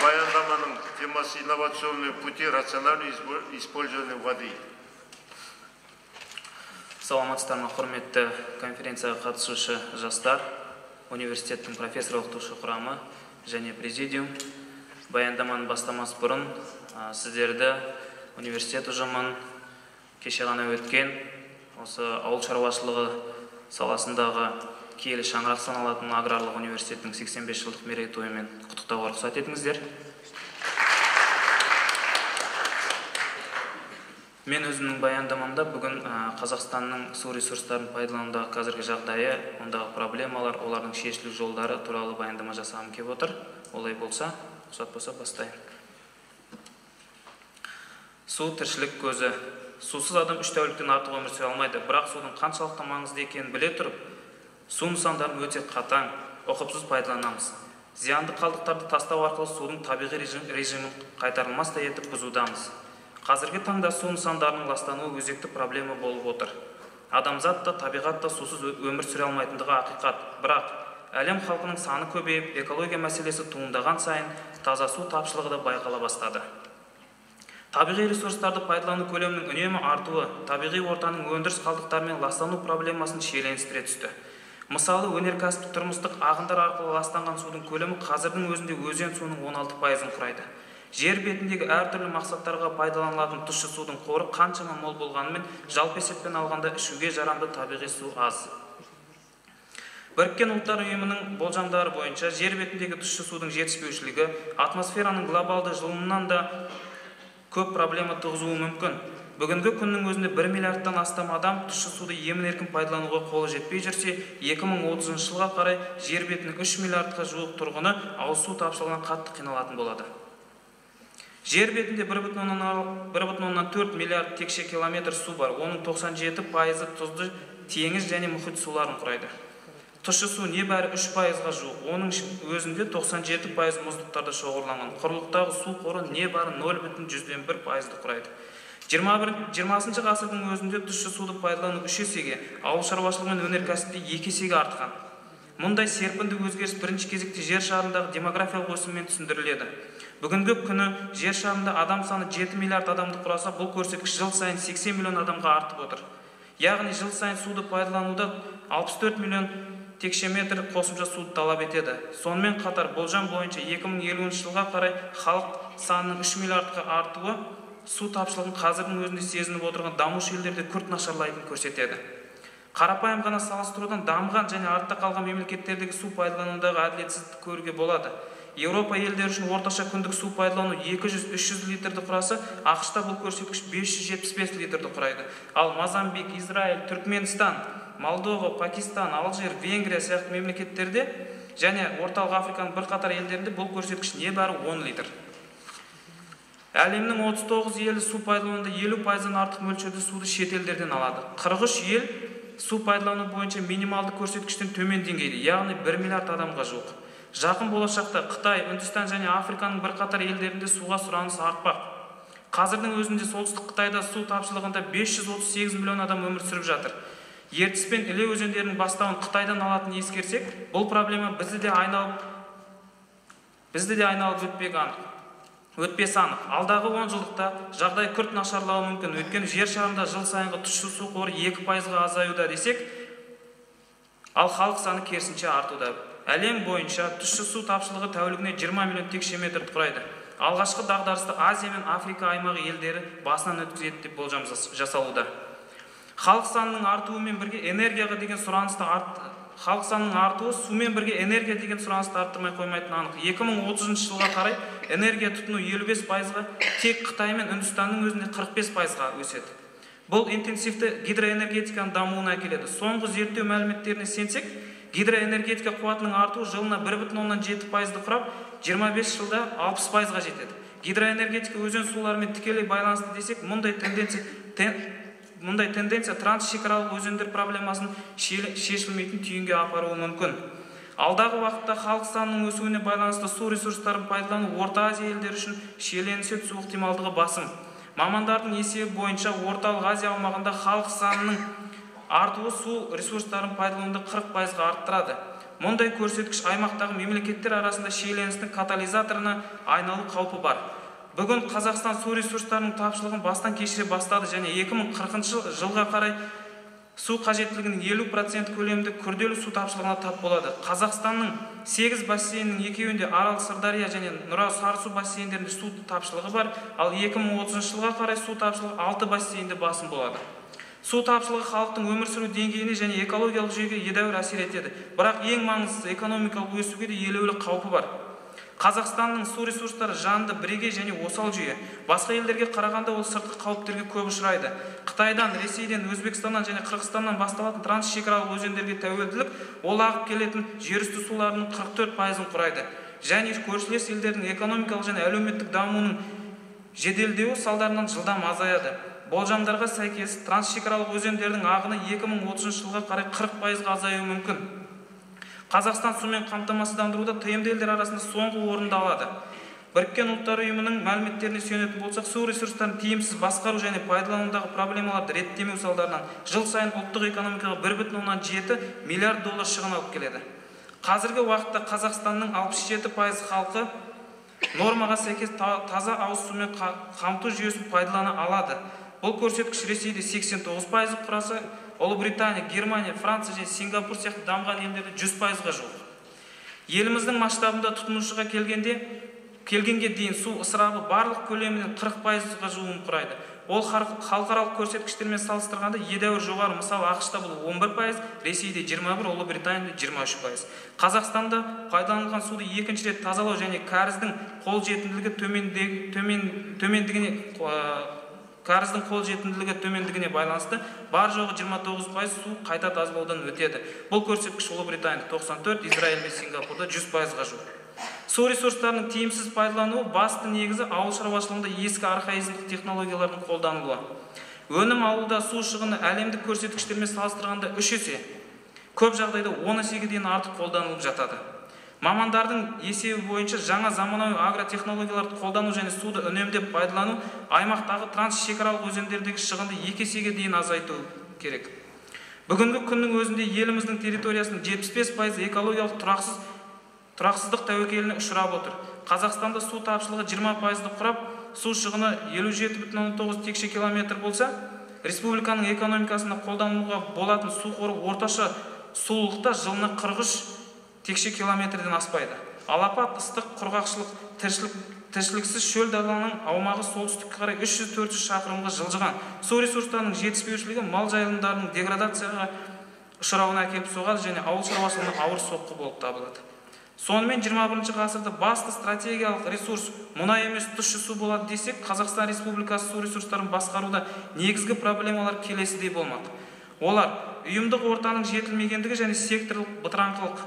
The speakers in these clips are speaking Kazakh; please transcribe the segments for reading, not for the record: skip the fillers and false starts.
Баяндаманың темасы инновационные пути рационального использования воды. Саламатсыздар ма, құрметті конференцияға қатысушы жастар, университеттің профессор-оқытушы құрамы және президиум. Баяндаманың бастамас бұрын сіздерді университет ұжымын кеше ғана өткен осы ауыл шаруашылығы саласындағы киелі шаңырақ саналатын аграрлық университеттің 85 жылдық мерейтойымен құттықтауға рұқсат етіңіздер. Мен өзімнің баяндамамда бүгін Қазақстанның су ресурстарын пайдаланудағы қазіргі жағдайы, ондағы проблемалар, олардың шешілу жолдары туралы баяндама жасағым келіп отыр. Олай болса, рұқсат болса бастайын. Су тіршілік көзі. Сусыз адам 3 тәуліктен артық өмір сүре алмайды, бірақ судың қаншалықты маңызды екенін біле тұрып, су нысандарын өте қатаң, ұқыпсыз пайдаланамыз. Зиянды қалдықтарды тастау арқылы судың табиғи режимін қайтарылмастай етіп бұзудамыз. Қазіргі таңда су нысандарының ластануы өзекті проблема болып отыр. Адамзат та, табиғат та сусыз өмір сүре алмайтындығы ақиқат. Бірақ әлем халқының саны көбейіп, экология мәселесі туындаған сайын таза су тапшылығы да байқала бастады. Табиғи ресурстарды пайдалану көлемінің үнемі артуы, табиғи ортаның өндіріс қалдықтарымен ластану проблемасын шиеленістіре түсті. Мысалы, өнеркәсіптік тұрмыстық ағындар арқылы ластанған судың көлемі қазірдің өзінде өзен суының 16%-ын құрайды. Жер бетіндегі әртүрлі мақсаттарға пайдаланылатын тұщы судың қоры қаншама мол болғанымен, жалпы есеппен алғанда ішуге жарамды табиғи су аз. Біріккен ұлттар ұйымының болжамдары бойынша жер бетіндегі тұщы судың жетіспеушілігі атмосфераның глобалды жылынуынан да көп проблема туғызуы мүмкін. Бүгінгі күннің өзінде 1 миллиардтан астам адам тұщы суды емін-еркін пайдалануға қолы жетпей жүрсе, 2030 жылға қарай жер бетінің 3 миллиардқа жуық тұрғыны ауыз су тапшылығынан қатты қиналатын болады. Жер бетінде 1,4 миллиард текше километр су бар, оның 97%-ы тұзды теңіз және мұхит суларын құрайды. Тұщы су небәрі 3%-ға жуық, оның өзінде 97% мұздықтарда шоғырланған. Құрлықтағы су қоры небәрі 0,1%-ді құрайды. 20 ғасырдың өзінде тұщы суды пайдалану 3 есеге, ауыл шаруашылығы мен өнеркәсіпте 2 есеге артқан. Мұндай серпінді өзгеріс бірінші кезекте жер шарындағы демографиялық өсіммен түсіндіріледі. Бүгінгі күні жер шарында адам саны 7 миллиард адамды құраса, бұл көрсеткіш жыл сайын 80 миллион адамға артып отыр. Яғни жыл сайын суды пайдалануда 64 миллион текше метр қосымша суды талап етеді. Сонымен қатар болжам бойынша 2050 жылға қарай халық санының 3 миллиардқа артуы су тапшылығын қазірдің өзінде сезініп отырған дамушы елдерде күрт нашарлайтынын көрсетеді. Қарапайым ғана салыстырудан дамыған және артта қалған мемлекеттердегі су пайдаланудағы әділетсіздікті көруге болады. Еуропа елдері үшін орташа күндік су пайдалану 200-300 литрді құраса, ақш-та бұл көрсеткіш 575 литрді құрайды. Ал Мозамбик, Израиль, Түркменстан, Молдова, Пакистан, Алжир, Венгрия сияқты мемлекеттерде және орталық Африканың бірқатар елдерінде бұл көрсеткіш небәрі 10 литр. Әлемнің 39 елі су пайдалануда 50%-дан артық мөлшерде суды шет елдерден алады. 43 ел су пайдалану бойынша минималды көрсеткіштен төмен деңгейде, яғни 1 миллиард адамға жуық. Жақын болашақта Қытай, Үндістан және Африканың бірқатар елдерінде суға сұраныс артпақ. Қазірдің өзінде солтүстік Қытайда су тапшылығында 538 миллион адам өмір сүріп жатыр. Ертіс пен Іле өзендерінің бастауын Қытайдан алатын ескерсек, бұл проблема бізді де айналып өтпесі анық. Алдағы 10 жылдықта жағдай күрт нашарлауы мүмкін. Өйткені жер шарында жыл сайынғы тұщы су қоры 2%-ға азаюда десек, ал халық саны керісінше артуда. Әлем бойынша тұщы су тапшылығы тәулігіне 20 миллион текше метр құрайды. Алғашқы дағдарысты Азия мен Африка аймағы елдері басынан өткізеді деп болжам жасалуда. Халық санының артуымен бірге энергияға деген сұранысты Халық санының артуы сумен бірге энергия деген сұранысты арттырмай қоймайтын анық. 2030 жылға қарай энергия тұтыну 55%-ға, тек Қытай мен Үндістанның өзінде 45%-ға өседі. Бұл интенсивті гидроэнергетиканың дамуына әкеледі. Соңғы зерттеу мәліметтеріне сенсек, гидроэнергетика қуатының артуы жылына 1,7%-ды құрап, 25 жылда 60%-ға жетеді. Гидроэнергетика өзен суларымен тікелей байланысты десек, мұндай тенденция трансшекаралық өзендер проблемасын шешілмейтін түйінге апаруы мүмкін. Алдағы уақытта халық санының өсуіне байланысты су ресурстарын пайдалану Орта Азия елдері үшін шиеленісе түсу ықтималдығы басым. Мамандардың есебі бойынша Орталық Азия аумағында халық санының артуы су ресурстарын пайдалануды 40%-ға арттырады. мұндай көрсеткіш аймақтағы мемлекеттер арасында шиеленістің катализаторына айналу қаупі бар. Бүгін Қазақстан су ресурстарының тапшылығын бастан кешіре бастады және 2040 жылға қарай су қажеттілігінің 50% көлемінде күрделі су тапшылығына тап болады. Қазақстанның 8 бассейнінің екеуінде Арал, Сырдария және Нұра, Сарысу бассейндерінде су тапшылығы бар, ал 2030 жылға қарай су тапшылығы 6 бассейнде басым болады. Су тапшылығы халықтың өмір сүру деңгейіне және экологиялық жүйеге едәуір әсер етеді. Бірақ ең маңыздысы экономикалық өсуге де елеулі қаупі бар. Қазақстанның су ресурстары жанды, бірегей және осал жүйе. Басқа елдерге қарағанда ол сыртқы қауіптерге көп ұшырайды. Қытайдан, Ресейден, Өзбекстаннан және Қырғызстаннан басталатын трансшекаралық өзендерге тәуелділік ол ағып келетін жерүсті суларының 44%-ын құрайды. Және көршілес елдердің экономикалық және әлеуметтік дамуының жеделдеуі салдарынан жылдам азаяды. Болжамдарға сәйкес трансшекаралық өзендердің ағыны 2030 жылға қарай 40%-ға азаюы мүмкін. Қазақстан сумен қамтамасыздандыруда тмд елдер арасында соңғы орынды алады. Біріккен ұлттар ұйымының мәліметтеріне сүйенетін болсақ, су ресурстарын тиімсіз басқару және пайдаланудағы проблемаларды реттемеу салдарынан жыл сайын ұлттық экономикаға 1,7 миллиард доллар шығын алып келеді. Қазіргі уақытта Қазақстанның 67% халқы нормаға сәйкес таза ауыз сумен қамту жүйесін пайдалана алады. Бұл көрсеткіш Ресейде 89% құраса, Ұлыбритания, Германия, Франция және Сингапур сияқты дамыған елдерде 100%-ға жуық. Еліміздің масштабында тұтынушыға келгенге дейін су ысырабы барлық көлемінен 40%-ға жуығын құрайды. Ол халықаралық көрсеткіштермен салыстырғанда едәуір жоғары. Мысалы, ақш-та бұл 11%, Ресейде 21%, Ұлыбританияда 23%. Қазақстанда пайдаланылған суды екінші рет тазалау және кәріздің төмендігіне байланысты бар жоғы 29% су қайта тазалаудан өтеді. Бұл көрсеткіш Ұлыбританияда 94%, Израиль мен Сингапурда 100%-ға жуық. Су ресурстарының тиімсіз пайдалануы басты негізі ауыл шаруашылығында ескі архаизмдік технологиялардың қолданылуы. Өнім алуда су шығыны әлемдік көрсеткіштермен салыстырғанда 3 есе, көп жағдайда 10 есеге дейін артық қолданылып жатады. Мамандардың есебі бойынша жаңа заманауи агротехнологияларды қолдану және суды үнемдеп пайдалану аймақтағы трансшекаралық өзендердегі шығынды 2 есеге дейін азайту керек. Бүгінгі күннің өзінде еліміздің территориясының 75% экологиялық тұрақсыздық тәуекеліне ұшырап отыр. Қазақстанда су тапшылығы 20%-ды құрап, су шығыны 57,9 текше километр болса, республиканың экономикасында қолдануға болатын су қоры орташа сулылықта жылына 43 текше километрден аспайды. Алапат, ыстық, құрғақшылық, тіршіліксіз шөл даланың аумағы солтүстікке қарай 300-400 шақырымға жылжыған. Су ресурстарының жетіспеушілігі мал жайылымдарының деградацияға ұшырауына әкеліп соғады және ауыл шаруашылығына ауыр соққы болып табылады. Сонымен 21 ғасырда басты стратегиялық ресурс мұнай емес тұщы су болады десек, Қазақстан Республикасы су ресурстарын басқаруда негізгі проблемалар келесідей болмақ. Олар ұйымдық ортаның жетілмегендігі және секторлық бытыраңқылық.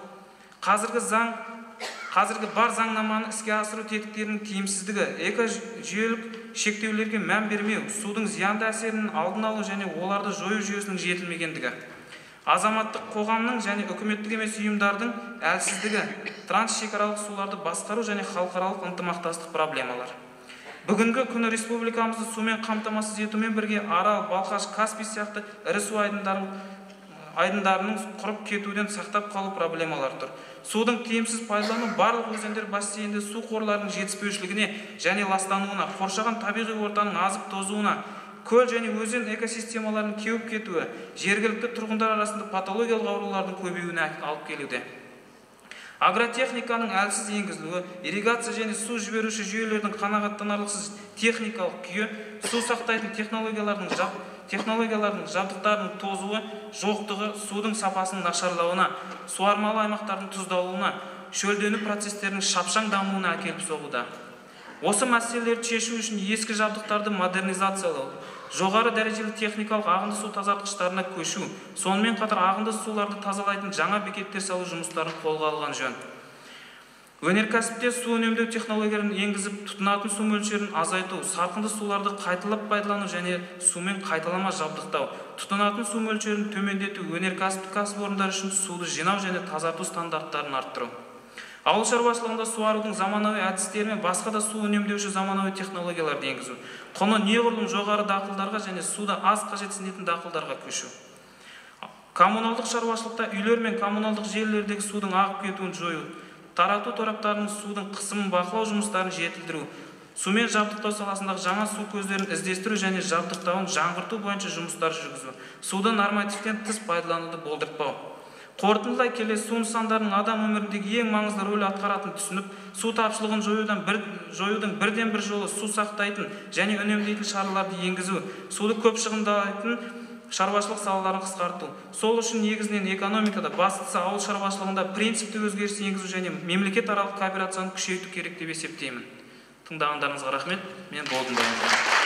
Қазіргі бар заңнаманы іске асыру тетіктерінің тиімсіздігі, экожүйелік шектеулерге мән бермеу, судың зиянды әсерінің алдын алу және оларды жою жүйесінің жетілмегендігі. Азаматтық қоғамның және үкіметтік емес ұйымдардың әлсіздігі, трансшекаралық суларды басқару және халықаралық ынтымақтастық проблемалар. Бүгінгі күні республикамызды сумен қамтамасыз етумен бірге Арал, Балқаш, Каспий сияқты ірі су айдындарының құрып кетуден сақтап қалу проблемалар тұр. Судың тиімсіз пайдалану барлық өзендер бассейнде су қорларының жетіспеушілігіне және ластануына, қоршаған табиғи ортаның азып тозуына, көл және өзен экосистемаларының кеуіп кетуі, жергілікті тұрғындар арасында патологиялық аурулардың көбеюіне алып келуде. Агротехниканың әлсіз енгізілуі, ирригация және су жіберуші жүйелердің қанағаттанарлықсыз техникалық күйі, су сақтайтын технологиялардың жабдықтарының тозуы, жоқтығы судың сапасының нашарлауына, суармалы аймақтардың тұздалуына, шөлдену процестерінің шапшаң дамуына әкеліп соғуда. Осы мәселелерді шешу үшін ескі жабдықтарды модернизациялау, жоғары дәрежелі техникалық ағынды су тазартқыштарына көшу, сонымен қатар ағынды суларды тазалайтын жаңа бекеттер салу жұмыстарын қолға алған жөн. Өнеркәсіпте су үнемдеу технологияларын енгізіп, тұтынатын су мөлшерін азайту, сарқынды суларды қайталап пайдалану және сумен қайталама жабдықтау, тұтынатын су мөлшерін төмендету, өнеркәсіптік кәсіпорындар үшін суды жинау және тазарту стандарттарын арттыру. Ауыл шаруашылығында суарудың заманауи әдістері мен басқа да су үнемдеуші заманауи технологияларды енгізу, құны неғұрлым жоғары дақылдарға және суда аз қажетсінетін дақылдарға көшу. Коммуналдық шаруашылықта үйлер мен коммуналдық желілердегі судың ағып кетуін жою, тарату тораптарының судың қысымын бақылау жұмыстарын жетілдіру, сумен жабдықтау саласындағы жаңа су көздерін іздестіру және жабдықтауын жаңғырту бойынша жұмыстар жүргізу, суды нормативтен тыс пайдалануды болдыртпау. Қорытындылай келе, су нысандарының адам өміріндегі ең маңызды рөл атқаратынын түсініп, су тапшылығын жоюдың бірден бір жолы су сақтайтын және үнемдейтін шараларды енгізу, суды көп шығындайтын шаруашылық салаларын қысқарту. Сол үшін негізінен экономикада, бастысы ауыл шаруашылығында принципті өзгеріс енгізу және мемлекет аралық кооперацияны күшейту керек деп есептеймін. Тыңдағандарыңызға рахмет. Мен болдым.